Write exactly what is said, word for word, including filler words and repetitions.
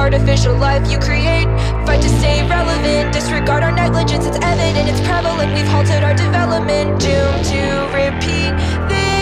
artificial life you create. Fight to stay relevant, disregard our negligence. It's evident, it's prevalent, we've halted our development. Doomed to repeat this